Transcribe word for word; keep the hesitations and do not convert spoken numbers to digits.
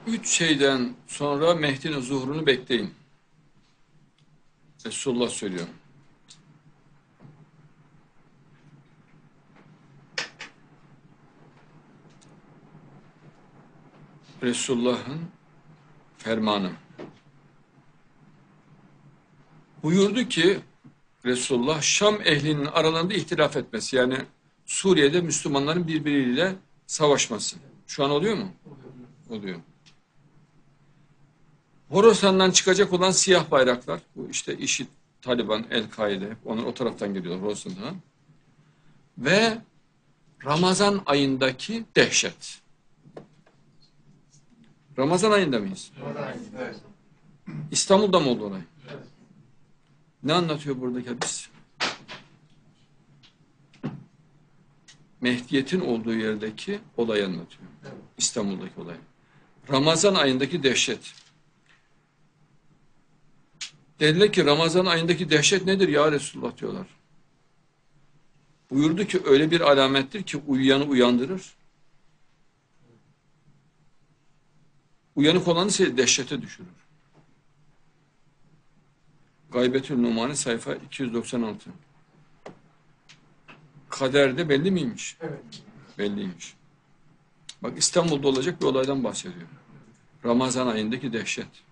Üç şeyden sonra Mehdi'nin zuhurunu bekleyin. Resulullah söylüyor. Resulullah'ın fermanı. Buyurdu ki Resulullah, Şam ehlinin aralarında ihtilaf etmesi, yani Suriye'de Müslümanların birbiriyle savaşması. Şu an oluyor mu? Oluyor. Horasan'dan çıkacak olan siyah bayraklar, bu işte IŞİD, Taliban, El-Kaide, onlar o taraftan geliyorlar Horasan'dan. Ve Ramazan ayındaki dehşet. Ramazan ayında mıyız? Evet. İstanbul'da mı oldu olay? Ne anlatıyor buradaki hadis? Mehdiyet'in olduğu yerdeki olayı anlatıyor. İstanbul'daki olay. Ramazan ayındaki dehşet. Dediler ki Ramazan ayındaki dehşet nedir ya Resulullah diyorlar. Buyurdu ki öyle bir alamettir ki uyuyanı uyandırır. Uyanık olanı ise dehşete düşürür. Gaybetül Numani sayfa iki yüz doksan altı. Kaderde belli miymiş? Evet. Belliymiş. Bak İstanbul'da olacak bir olaydan bahsediyor. Ramazan ayındaki dehşet.